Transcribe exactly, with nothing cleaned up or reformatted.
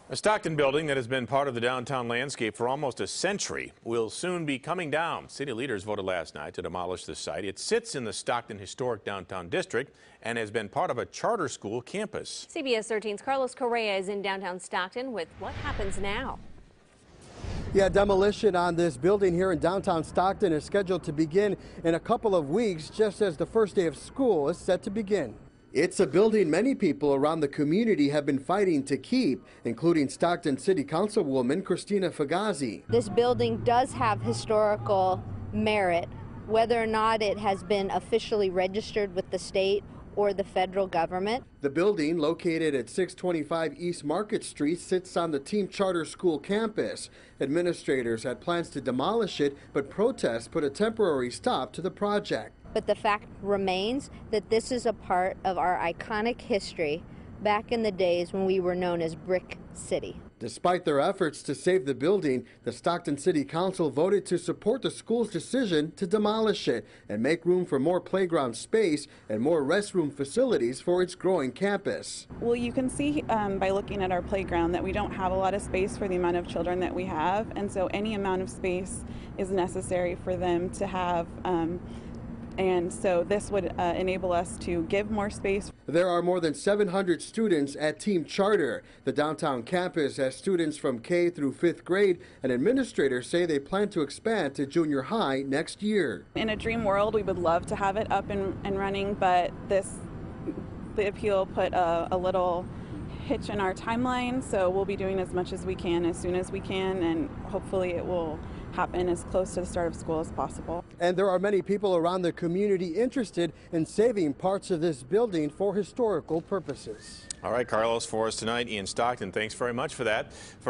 A Stockton building that has been part of the downtown landscape for almost a century will soon be coming down. City leaders voted last night to demolish the site. It sits in the Stockton Historic Downtown District and has been part of a charter school campus. C B S thirteen's Carlos Correa is in downtown Stockton with what happens now. Yeah, demolition on this building here in downtown Stockton is scheduled to begin in a couple of weeks, just as the first day of school is set to begin. It's a building many people around the community have been fighting to keep, including Stockton City Councilwoman Christina Fagazzi. This building does have historical merit, whether or not it has been officially registered with the state or the federal government. The building, located at six twenty-five East Market Street, sits on the Team Charter School campus. Administrators had plans to demolish it, but protests put a temporary stop to the project. But the fact remains that this is a part of our iconic history back in the days when we were known as Brick City. Despite their efforts to save the building, the Stockton City Council voted to support the school's decision to demolish it and make room for more playground space and more restroom facilities for its growing campus. Well, you can see um, by looking at our playground that we don't have a lot of space for the amount of children that we have, and so any amount of space is necessary for them to have. Um, And so this would uh, enable us to give more space. There are more than seven hundred students at Team Charter. The downtown campus has students from K through fifth grade, and administrators say they plan to expand to junior high next year. In a dream world, we would love to have it up and, and running, but this, the appeal put a, a little hitch in our timeline, so we'll be doing as much as we can as soon as we can, and hopefully it will happen as close to the start of school as possible. And there are many people around the community interested in saving parts of this building for historical purposes. All right, Carlos, for us tonight in Stockton. Thanks very much for that. For